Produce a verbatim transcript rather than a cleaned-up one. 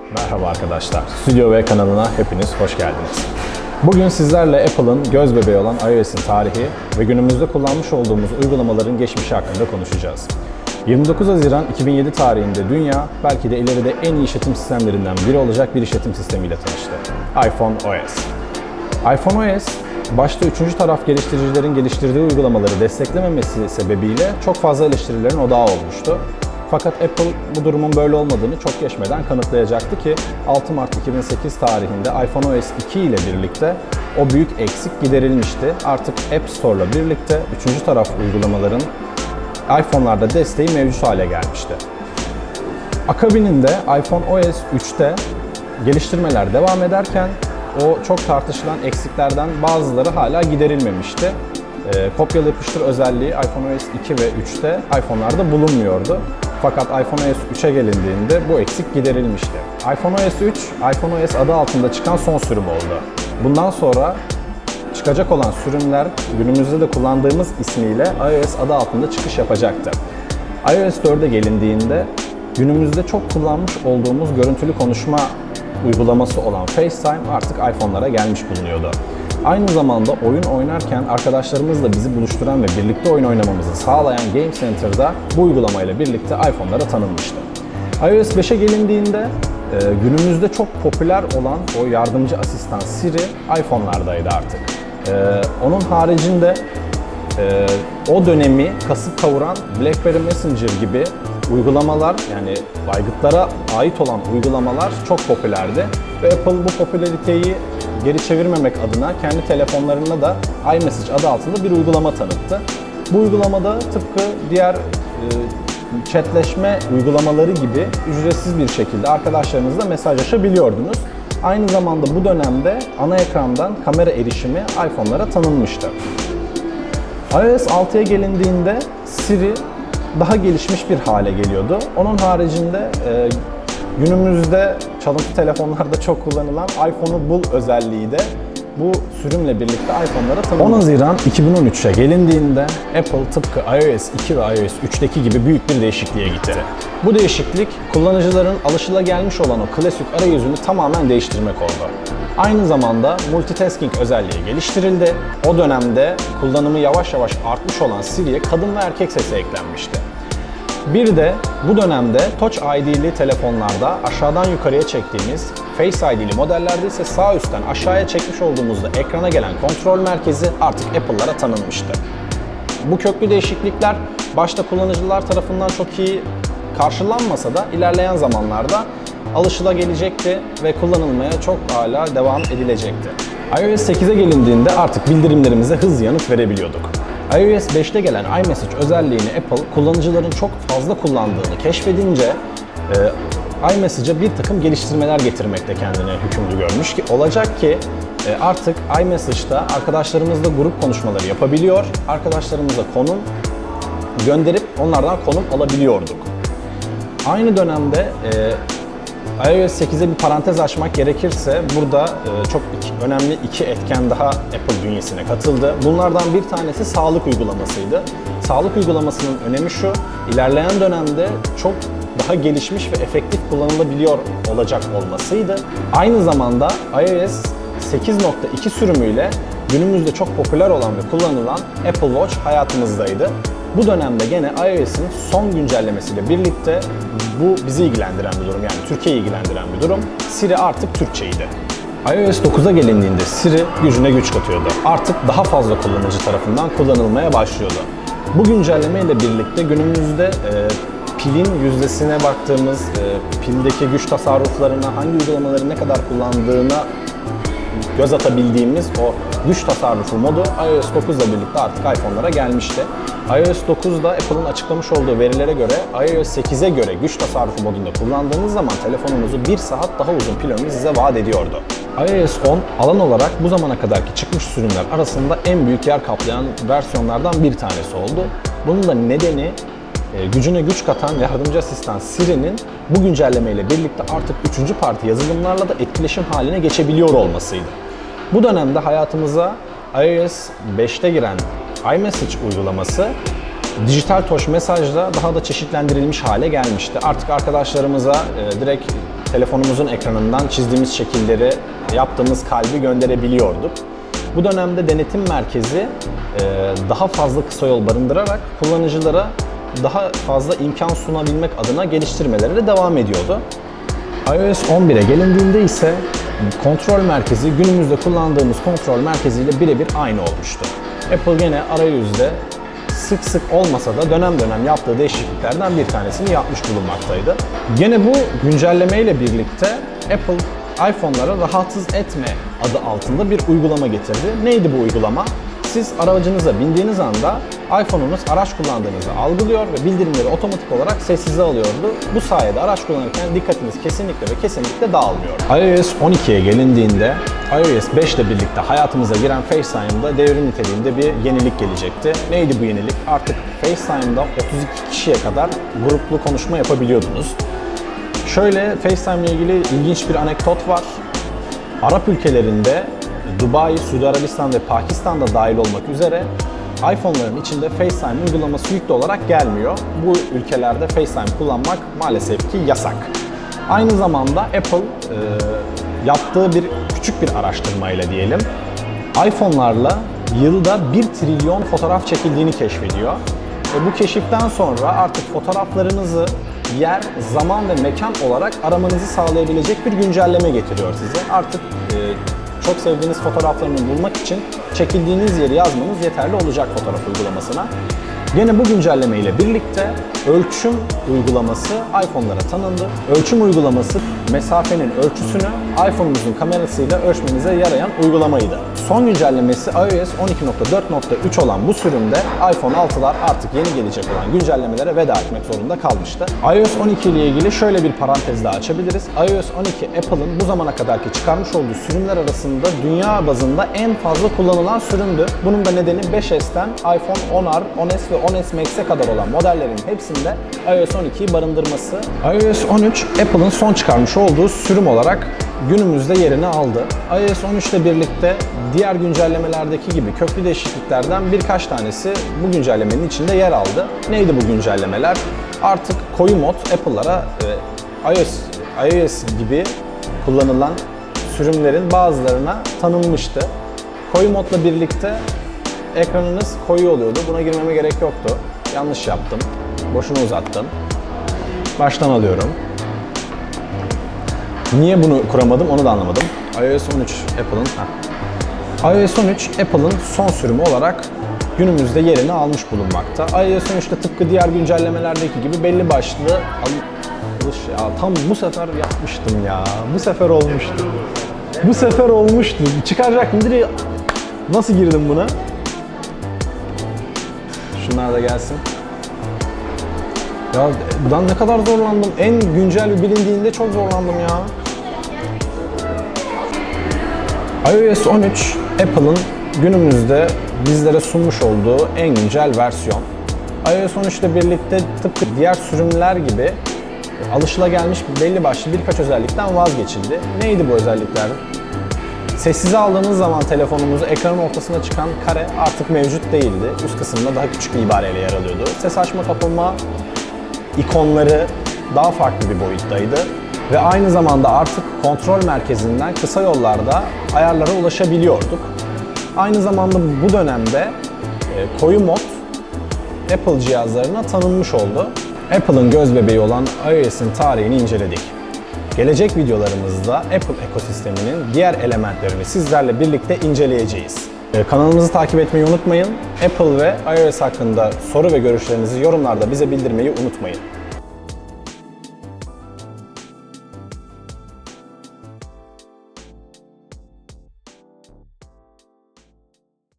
Merhaba arkadaşlar, Stüdyo V kanalına hepiniz hoş geldiniz. Bugün sizlerle Apple'ın göz bebeği olan iOS'in tarihi ve günümüzde kullanmış olduğumuz uygulamaların geçmişi hakkında konuşacağız. yirmi dokuz Haziran iki bin yedi tarihinde dünya belki de ileride en iyi işletim sistemlerinden biri olacak bir işletim sistemiyle tanıştı. iPhone O S. iPhone O S, başta üçüncü taraf geliştiricilerin geliştirdiği uygulamaları desteklememesi sebebiyle çok fazla eleştirilerin odağı olmuştu. Fakat Apple bu durumun böyle olmadığını çok geçmeden kanıtlayacaktı ki altı Mart iki bin sekiz tarihinde iPhone O S iki ile birlikte o büyük eksik giderilmişti. Artık App Store ile birlikte üçüncü taraf uygulamaların iPhone'larda desteği mevcut hale gelmişti. Akabininde iPhone O S üçte geliştirmeler devam ederken o çok tartışılan eksiklerden bazıları hala giderilmemişti. E, kopyala yapıştır özelliği iPhone O S iki ve üçte iPhone'larda bulunmuyordu. Fakat iPhone O S üçe gelindiğinde bu eksik giderilmişti. iPhone O S üç, iPhone O S adı altında çıkan son sürüm oldu. Bundan sonra çıkacak olan sürümler günümüzde de kullandığımız ismiyle iOS adı altında çıkış yapacaktı. iOS dörde gelindiğinde günümüzde çok kullanmış olduğumuz görüntülü konuşma uygulaması olan FaceTime artık iPhone'lara gelmiş bulunuyordu. Aynı zamanda oyun oynarken arkadaşlarımızla bizi buluşturan ve birlikte oyun oynamamızı sağlayan Game Center'da bu uygulamayla birlikte iPhone'lara tanınmıştı. iOS beşe gelindiğinde günümüzde çok popüler olan o yardımcı asistan Siri iPhone'lardaydı artık. Onun haricinde o dönemi kasıp kavuran BlackBerry Messenger gibi uygulamalar, yani aygıtlara ait olan uygulamalar çok popülerdi ve Apple bu popülariteyi geri çevirmemek adına kendi telefonlarında da iMessage adı altında bir uygulama tanıttı. Bu uygulamada tıpkı diğer e, chatleşme uygulamaları gibi ücretsiz bir şekilde arkadaşlarınızla mesajlaşabiliyordunuz. Aynı zamanda bu dönemde ana ekrandan kamera erişimi iPhone'lara tanınmıştı. iOS altıya gelindiğinde Siri daha gelişmiş bir hale geliyordu. Onun haricinde e, günümüzde çalıntı telefonlarda çok kullanılan iPhone'u bul özelliği de bu sürümle birlikte iPhone'lara tanındı. on Haziran iki bin on üçe gelindiğinde Apple tıpkı iOS iki ve iOS üçteki gibi büyük bir değişikliğe gitti. Bu değişiklik kullanıcıların alışılagelmiş olan o klasik arayüzünü tamamen değiştirmek oldu. Aynı zamanda multitasking özelliği geliştirildi. O dönemde kullanımı yavaş yavaş artmış olan Siri'ye kadın ve erkek sesi eklenmişti. Bir de bu dönemde Touch I D'li telefonlarda aşağıdan yukarıya çektiğimiz, Face I D'li modellerde ise sağ üstten aşağıya çekmiş olduğumuzda ekrana gelen kontrol merkezi artık Apple'lara tanınmıştı. Bu köklü değişiklikler başta kullanıcılar tarafından çok iyi karşılanmasa da ilerleyen zamanlarda alışılagelecekti ve kullanılmaya çok hala devam edilecekti. iOS sekize gelindiğinde artık bildirimlerimize hızlı yanıt verebiliyorduk. iOS beşte gelen iMessage özelliğini Apple kullanıcıların çok fazla kullandığını keşfedince e, iMessage'a bir takım geliştirmeler getirmekte kendine hükümlü görmüş ki olacak ki e, artık iMessage'da arkadaşlarımızla grup konuşmaları yapabiliyor, arkadaşlarımıza konum gönderip onlardan konum alabiliyorduk. Aynı dönemde e, iOS sekize bir parantez açmak gerekirse burada e, çok iki, önemli iki etken daha Apple bünyesine katıldı. Bunlardan bir tanesi sağlık uygulamasıydı. Sağlık uygulamasının önemi şu, ilerleyen dönemde çok daha gelişmiş ve efektif kullanılabiliyor olacak olmasıydı. Aynı zamanda iOS sekiz nokta iki sürümüyle günümüzde çok popüler olan ve kullanılan Apple Watch hayatımızdaydı. Bu dönemde gene iOS'in son güncellemesiyle birlikte bu bizi ilgilendiren bir durum, yani Türkiye'yi ilgilendiren bir durum. Siri artık Türkçeydi. iOS dokuza gelindiğinde Siri gücüne güç katıyordu. Artık daha fazla kullanıcı tarafından kullanılmaya başlıyordu. Bu güncelleme ile birlikte günümüzde e, pilin yüzdesine baktığımız, e, pildeki güç tasarruflarına, hangi uygulamaları ne kadar kullandığına göz atabildiğimiz o güç tasarrufu modu iOS dokuz ile birlikte artık iPhone'lara gelmişti. iOS dokuzda Apple'ın açıklamış olduğu verilere göre iOS sekize göre güç tasarrufu modunda kullandığınız zaman telefonunuzu bir saat daha uzun pil ömrü size vaat ediyordu. iOS on alan olarak bu zamana kadarki çıkmış sürümler arasında en büyük yer kaplayan versiyonlardan bir tanesi oldu. Bunun da nedeni gücüne güç katan yardımcı asistan Siri'nin bu güncellemeyle birlikte artık üçüncü parti yazılımlarla da etkileşim haline geçebiliyor olmasıydı. Bu dönemde hayatımıza iOS beşte giren iMessage uygulaması dijital tuş mesajla daha da çeşitlendirilmiş hale gelmişti. Artık arkadaşlarımıza e, direkt telefonumuzun ekranından çizdiğimiz şekilleri, yaptığımız kalbi gönderebiliyorduk. Bu dönemde denetim merkezi daha fazla kısa yol barındırarak kullanıcılara daha fazla imkan sunabilmek adına geliştirmelere de devam ediyordu. iOS on bire gelindiğinde ise kontrol merkezi günümüzde kullandığımız kontrol merkeziyle birebir aynı olmuştu. Apple gene arayüzde sık sık olmasa da dönem dönem yaptığı değişikliklerden bir tanesini yapmış bulunmaktaydı. Gene bu güncellemeyle birlikte Apple iPhone'lara rahatsız etme adı altında bir uygulama getirdi. Neydi bu uygulama? Siz aracınıza bindiğiniz anda iPhone'unuz araç kullandığınızı algılıyor ve bildirimleri otomatik olarak sessize alıyordu. Bu sayede araç kullanırken dikkatiniz kesinlikle ve kesinlikle dağılmıyor. iOS on ikiye gelindiğinde iOS beş ile birlikte hayatımıza giren FaceTime'da devrim niteliğinde bir yenilik gelecekti. Neydi bu yenilik? Artık FaceTime'da otuz iki kişiye kadar gruplu konuşma yapabiliyordunuz. Şöyle FaceTime ile ilgili ilginç bir anekdot var. Arap ülkelerinde Dubai, Suudi Arabistan ve Pakistan'da dahil olmak üzere iPhone'ların içinde FaceTime uygulaması yüklü olarak gelmiyor. Bu ülkelerde FaceTime kullanmak maalesef ki yasak. Aynı zamanda Apple e, yaptığı bir küçük bir araştırmayla diyelim, iPhone'larla yılda bir trilyon fotoğraf çekildiğini keşfediyor. Ve bu keşiften sonra artık fotoğraflarınızı yer, zaman ve mekan olarak aramanızı sağlayabilecek bir güncelleme getiriyor size. Artık e, çok sevdiğiniz fotoğraflarını bulmak için çekildiğiniz yeri yazmanız yeterli olacak fotoğraf uygulamasına. Gene bu güncelleme ile birlikte ölçüm uygulaması iPhone'lara tanındı. Ölçüm uygulaması mesafenin ölçüsünü iPhone'unuzun kamerasıyla ölçmenize yarayan uygulamaydı. Son güncellemesi iOS on iki nokta dört nokta üç olan bu sürümde iPhone altılar artık yeni gelecek olan güncellemelere veda etmek zorunda kalmıştı. iOS on iki ile ilgili şöyle bir parantez daha açabiliriz. iOS on iki Apple'ın bu zamana kadarki çıkarmış olduğu sürümler arasında dünya bazında en fazla kullanılan sürümdü. Bunun da nedeni beş S'ten iPhone on R, on S ve on S Max'e kadar olan modellerin hepsinde iOS on ikiyi barındırması. iOS on üç Apple'ın son çıkarmış olduğu sürüm olarak günümüzde yerini aldı. iOS on üç ile birlikte diğer güncellemelerdeki gibi köklü değişikliklerden birkaç tanesi bu güncellemenin içinde yer aldı. Neydi bu güncellemeler? Artık koyu mod Apple'lara e, iOS, iOS gibi kullanılan sürümlerin bazılarına tanınmıştı. Koyu modla birlikte ekranınız koyu oluyordu. Buna girmeme gerek yoktu. Yanlış yaptım. Boşuna uzattım. Baştan alıyorum. Niye bunu kuramadım onu da anlamadım. iOS on üç Apple'ın iOS on üç Apple'ın son sürümü olarak günümüzde yerini almış bulunmakta. iOS on üçte tıpkı diğer güncellemelerdeki gibi belli başlı alış ya tam bu sefer yapmıştım ya. Bu sefer olmuştu. Bu sefer olmuştu. Çıkaracaktım direkt. Nasıl girdim buna? Şunlar da gelsin. Ya ben ne kadar zorlandım. En güncel bir bilindiğinde çok zorlandım ya. iOS on üç Apple'ın günümüzde bizlere sunmuş olduğu en güncel versiyon. iOS on üç ile birlikte tıpkı diğer sürümler gibi alışılagelmiş belli başlı birkaç özellikten vazgeçildi. Neydi bu özellikler? Sessize aldığınız zaman telefonumuzu ekranın ortasına çıkan kare artık mevcut değildi. Üst kısımda daha küçük bir ibareyle yer alıyordu. Ses açma kapama ikonları daha farklı bir boyuttaydı. Ve aynı zamanda artık kontrol merkezinden kısa yollarda ayarlara ulaşabiliyorduk. Aynı zamanda bu dönemde e, koyu mod Apple cihazlarına tanınmış oldu. Apple'ın göz bebeği olan iOS'in tarihini inceledik. Gelecek videolarımızda Apple ekosisteminin diğer elementlerini sizlerle birlikte inceleyeceğiz. Kanalımızı takip etmeyi unutmayın. Apple ve iOS hakkında soru ve görüşlerinizi yorumlarda bize bildirmeyi unutmayın.